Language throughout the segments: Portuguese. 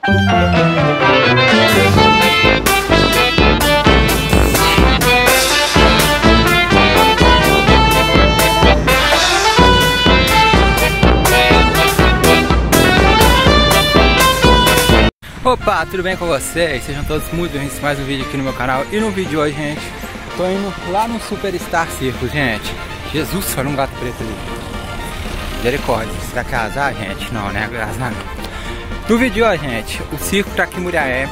Opa, tudo bem com vocês? Sejam todos muito bem-vindos a mais um vídeo aqui no meu canal. E no vídeo de hoje, gente, tô indo lá no Superstar Circus, gente. Jesus, olha um gato preto ali. Misericórdia, será que é azar, gente? Não, né? Azar não. No vídeo de hoje, gente, o circo tá aqui em Muriaé.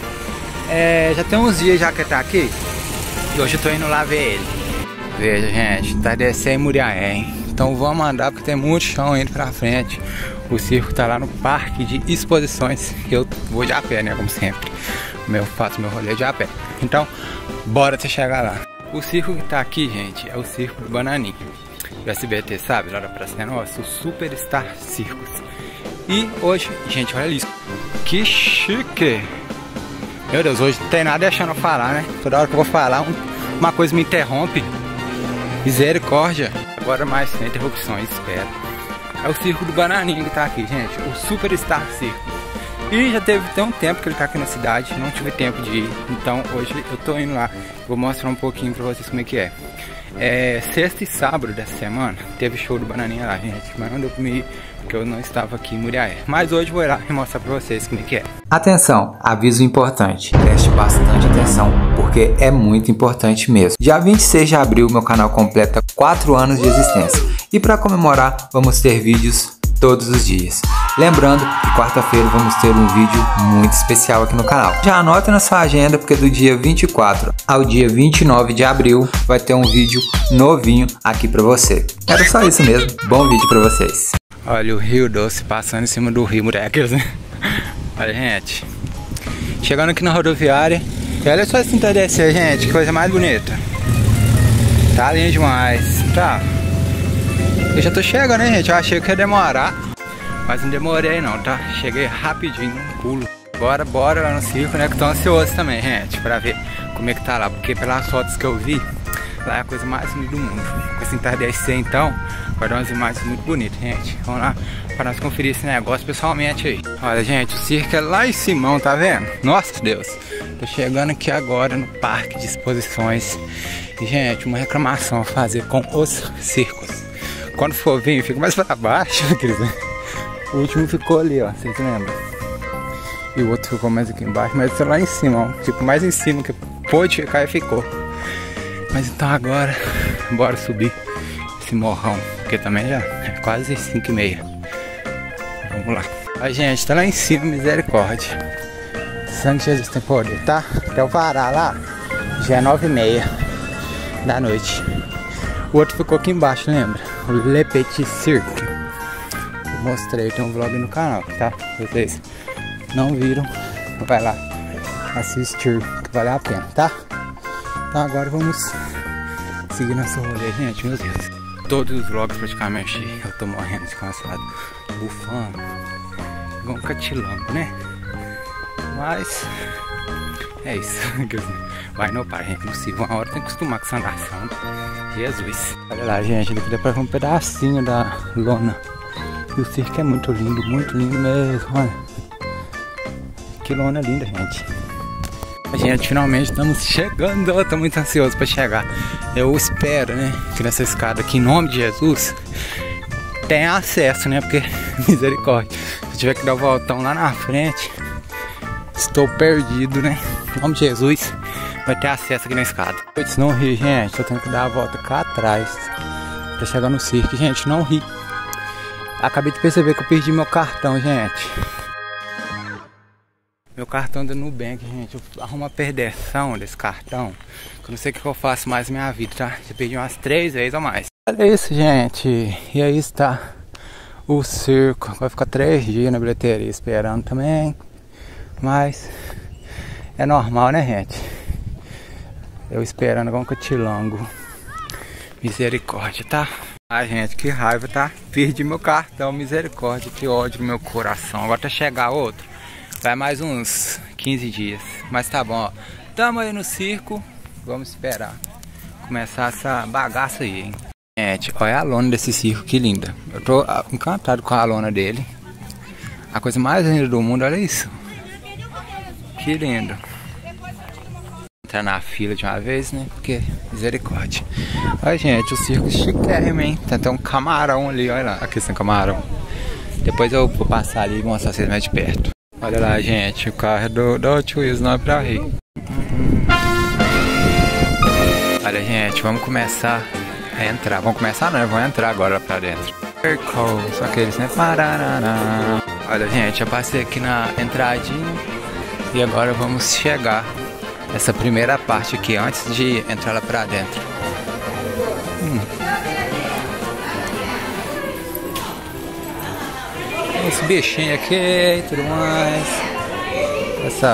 Já tem uns dias já que ele tá aqui. E hoje eu tô indo lá ver ele. Veja, gente, tá descendo em Muriaé, hein? Então vamos andar porque tem muito chão indo pra frente. O circo tá lá no parque de exposições. Eu vou de a pé, né? Como sempre. Faço meu rolê de a pé. Então, bora até chegar lá. O circo que tá aqui, gente, é o circo do Bananinha. O SBT, sabe? Lá da Praça da Nossa, o Superstar Circus. E hoje, gente, olha isso. Que chique! Meu Deus, hoje não tem nada deixando eu falar, né? Toda hora que eu vou falar, uma coisa me interrompe. Misericórdia. Agora mais sem interrupções, espero. É o circo do Bananinha que tá aqui, gente. O Superstar Circus. E já tem um tempo que ele tá aqui na cidade. Não tive tempo de ir. Então hoje eu tô indo lá. Vou mostrar um pouquinho pra vocês como é que é. Sexta e sábado dessa semana teve show do Bananinha lá, gente. Mas não deu pra me ir porque eu não estava aqui em Muriaé. Mas hoje vou ir lá e mostrar pra vocês como é que é. Atenção, aviso importante. Preste bastante atenção porque é muito importante mesmo. Dia 26 de abril meu canal completa 4 anos de existência. E para comemorar, vamos ter vídeos todos os dias. Lembrando que quarta-feira vamos ter um vídeo muito especial aqui no canal. Já anota na sua agenda porque do dia 24 ao dia 29 de abril vai ter um vídeo novinho aqui para você. Era só isso mesmo. Bom vídeo para vocês. Olha o Rio Doce passando em cima do Rio Mureca, né? Olha, gente. Chegando aqui na rodoviária. E olha só esse entardecer, gente. Que coisa mais bonita. Tá lindo demais. Tá. Eu já tô chegando, né, gente? Eu achei que ia demorar, mas não demorei não, tá? Cheguei rapidinho, um pulo. Bora lá no circo, né? Que tô ansioso também, gente, pra ver como é que tá lá. Porque pelas fotos que eu vi, lá é a coisa mais linda do mundo. Com esse entardecer, então, vai dar umas imagens muito bonitas, gente. Vamos lá pra nós conferir esse negócio pessoalmente aí. Olha, gente, o circo é lá em Simão, tá vendo? Nossa Deus! Tô chegando aqui agora no parque de exposições. E, gente, uma reclamação a fazer com os circos. Quando for vir, fica mais pra baixo, quer dizer. O último ficou ali, ó, vocês lembram? E o outro ficou mais aqui embaixo, mas lá em cima, ó. Tipo, mais em cima que pôde ficar e ficou. Mas então agora, bora subir esse morrão, porque também já é quase 5h30. Vamos lá. A gente tá lá em cima, misericórdia. Sangue de Jesus tem poder, tá? Até o varar lá, já é 9h30 da noite. O outro ficou aqui embaixo, lembra? O Le Petit Cirque. Eu mostrei, tem um vlog no canal, tá? Vocês não viram, vai lá assistir, que vale a pena, tá? Então agora vamos seguir nosso rolê, gente, meu Deus. Todos os vlogs praticamente eu tô morrendo de cansado, bufando, igual um catilango, né? Mas é isso. Vai não para, gente, impossível. Uma hora tem que acostumar com essa andação. Jesus. Olha lá, gente, daqui dá pra ver um pedacinho da lona. E o circo é muito lindo mesmo, olha. Que lona linda, gente. Gente, finalmente estamos chegando. Eu tô muito ansioso pra chegar. Eu espero, né, que nessa escada aqui, em nome de Jesus, tenha acesso, né, porque misericórdia. Se eu tiver que dar o voltão lá na frente, estou perdido, né, em nome de Jesus. Vai ter acesso aqui na escada. Se não ri, gente, eu tenho que dar a volta cá atrás pra chegar no circo. Gente, não ri. Acabei de perceber que eu perdi meu cartão, gente. Meu cartão da Nubank, gente. Eu arrumo uma perdição desse cartão. Eu não sei o que eu faço mais na minha vida, tá? Já perdi umas 3 vezes ou mais. Olha isso, gente. E aí está o circo. Vai ficar 3 dias na bilheteria esperando também. Mas é normal, né, gente? Eu esperando igual um catilango. Misericórdia, tá? Ai, gente, que raiva, tá? Perdi meu cartão, misericórdia. Que ódio no meu coração. Agora até chegar outro, vai mais uns 15 dias. Mas tá bom, ó. Tamo aí no circo. Vamos esperar começar essa bagaça aí, hein? Gente, olha a lona desse circo, que linda. Eu tô encantado com a lona dele. A coisa mais linda do mundo, olha isso. Que lindo. Entrar na fila de uma vez, né? Porque misericórdia. Olha, gente, o circo chiquérrimo, hein? Tem até um camarão ali, olha lá. Aqui tem um camarão. Depois eu vou passar ali e mostrar vocês mais de perto. Olha lá, gente, o carro é do Hot Wheels, não é pra rir. Olha, gente, vamos começar a entrar. Vamos começar, não, vamos entrar agora pra dentro. Só que eles, né? Parará. Olha, gente, eu passei aqui na entradinha e agora vamos chegar nessa primeira parte aqui antes de entrar lá pra dentro. Esse bichinho aqui e tudo mais. Essa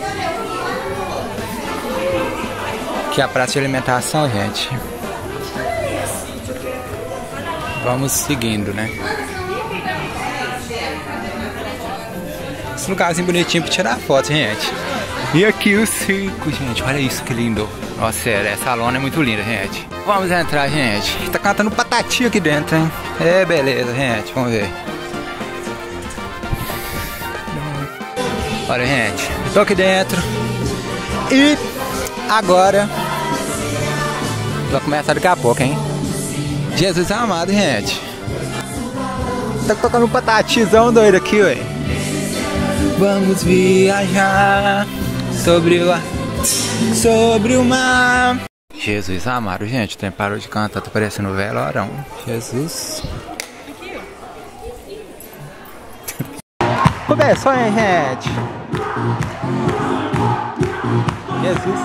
aqui é a praça de alimentação, gente. Vamos seguindo, né? Esse lugarzinho bonitinho pra tirar foto, gente. E aqui o circo, gente. Olha isso que lindo. Nossa, sério, essa lona é muito linda, gente. Vamos entrar, gente. Tá cantando Patati aqui dentro, hein? É, beleza, gente. Vamos ver. Olha, gente. Tô aqui dentro. E agora vai começar daqui a pouco, hein? Jesus amado, gente. Tá tocando um patatizão doido aqui, ué. Vamos viajar sobre o mar. Jesus amado, gente. O tempo parou de cantar, tá parecendo um velorão. Jesus. Começou, hein, gente? Jesus.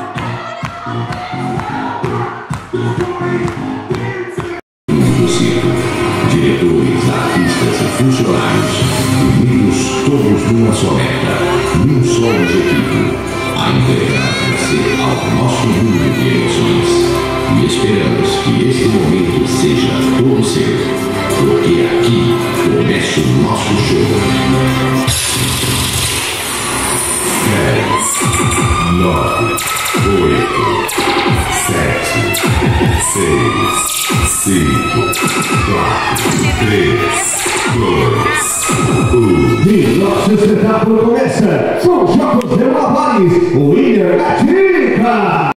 Diretores, artistas e funcionários, unidos todos numa só meta, num só objetivo, a entregar você ao nosso mundo de emoções. E esperamos que este momento seja todo seu, porque aqui começa o nosso show. 10, 9, 8, 7, 6, 5, 4, 3, 2, 1. E nosso espetáculo começa com os Jogos de Malabares, o Líder Gatica!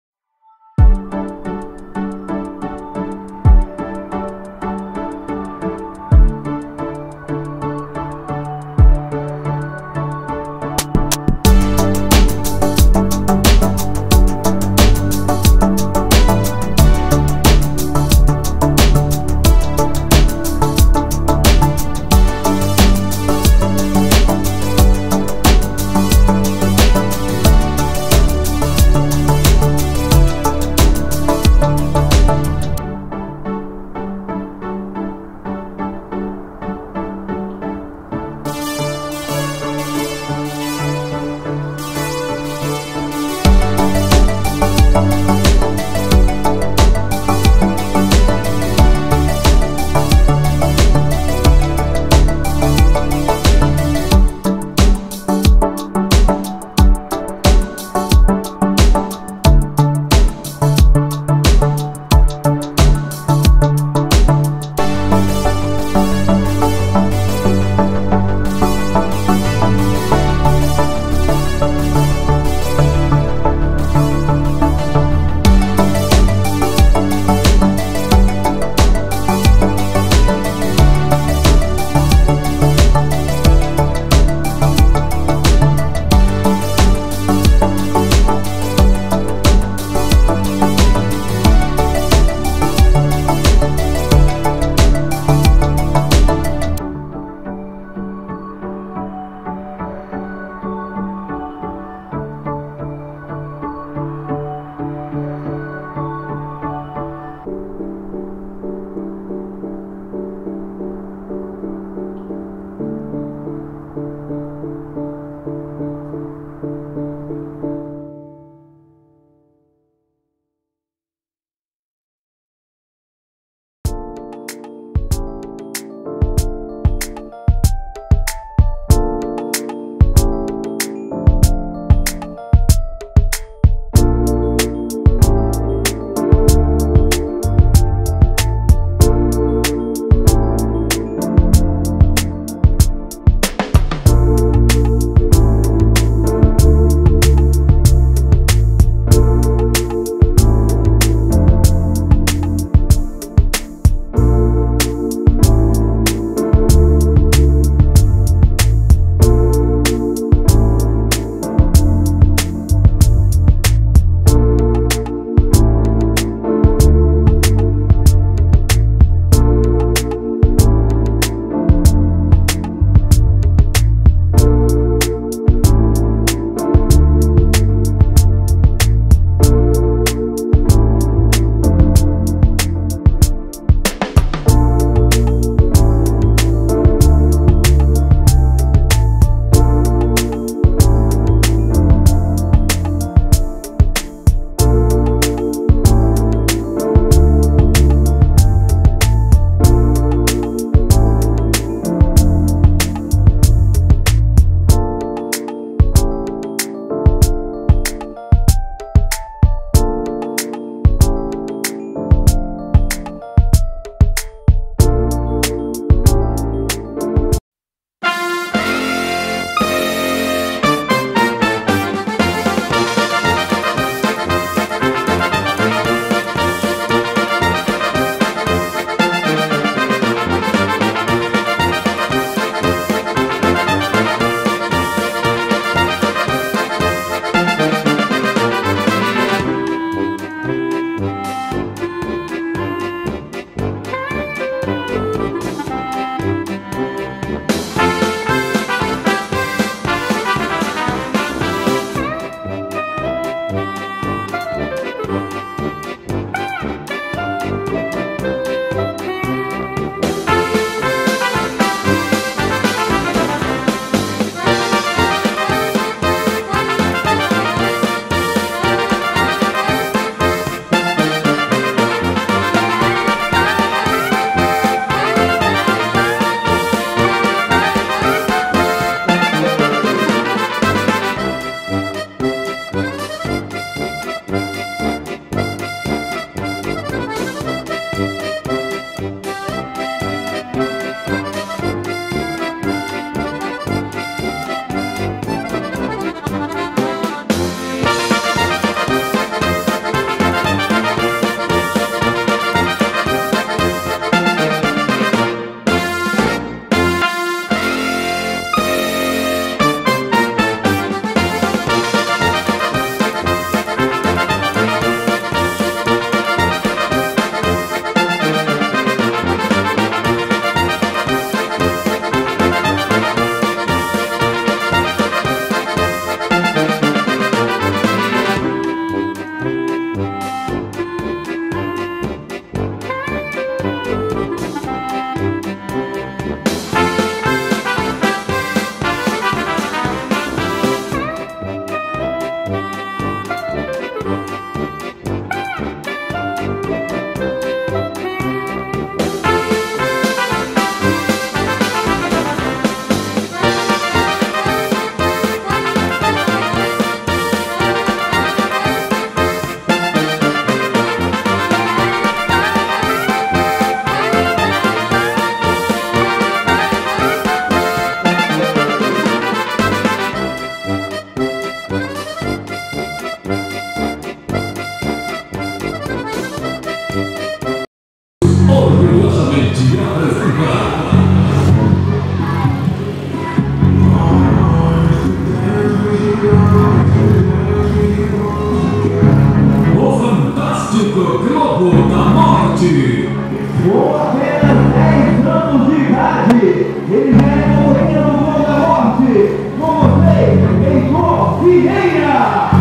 O Fantástico Globo da Morte. Com apenas 10 anos de idade, ele já é o rei do Globo da Morte. Com vocês, Heitor Vieira.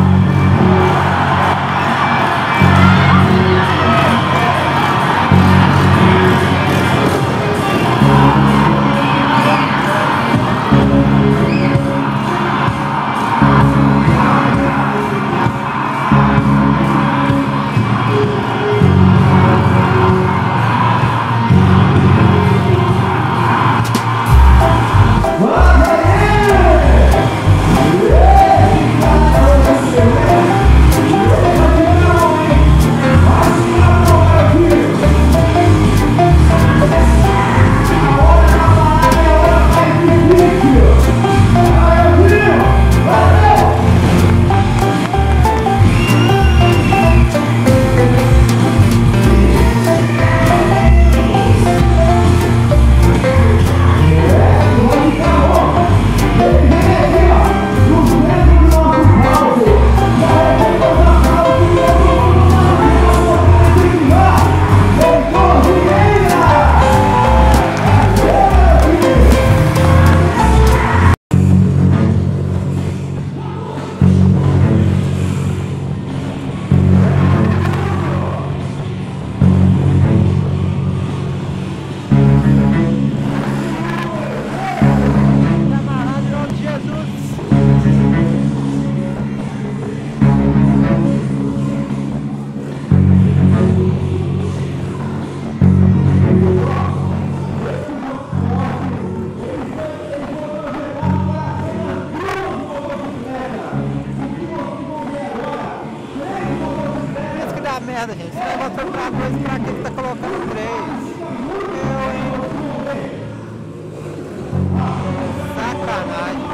Merda, gente. Esse negócio foi pra 2, pra que ele tá colocando 3? Sacanagem.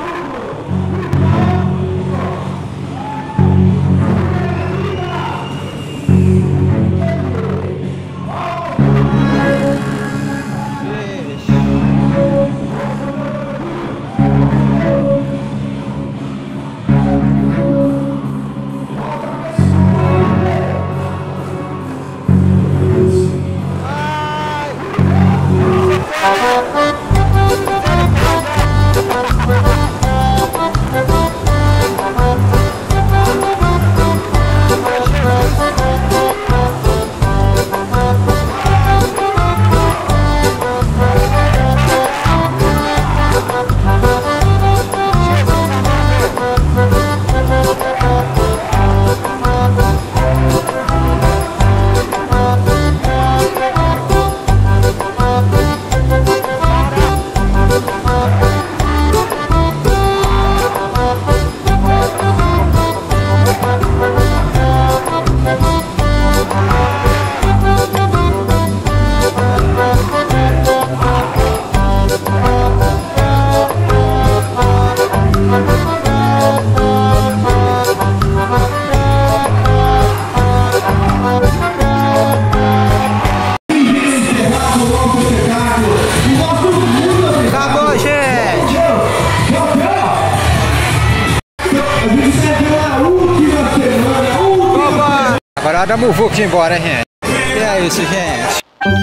Agora dá muvuca de embora, gente. E é isso, gente.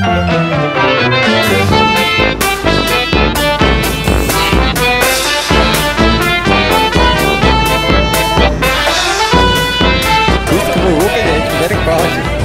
Isso, muvuca, gente. Misericórdia.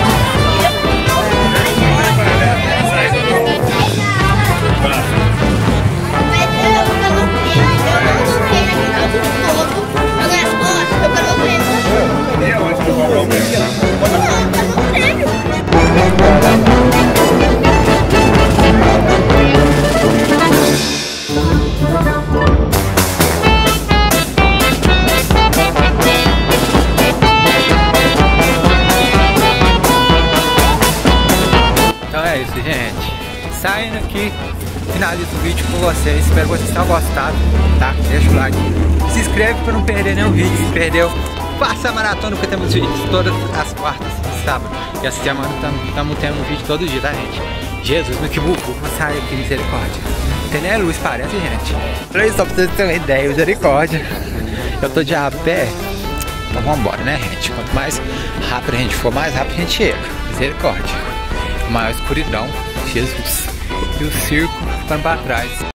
Então é isso, gente. Saindo aqui, finalizo o vídeo com vocês. Espero que vocês tenham gostado, tá? Deixa o like. Se inscreve para não perder nenhum vídeo. Se perdeu, faça a maratona, porque temos vídeos todas as quartas e sábado. E essa semana estamos tendo um vídeo todo dia, tá, gente? Jesus, meu que buco, sai aqui, misericórdia. Tem nem a luz, parece, gente. Olha isso, só pra vocês terem uma ideia, misericórdia. Eu tô de a pé, então vambora, né, gente? Quanto mais rápido a gente for, mais rápido a gente chega. Misericórdia. Maior escuridão, Jesus. E o circo ficando pra trás.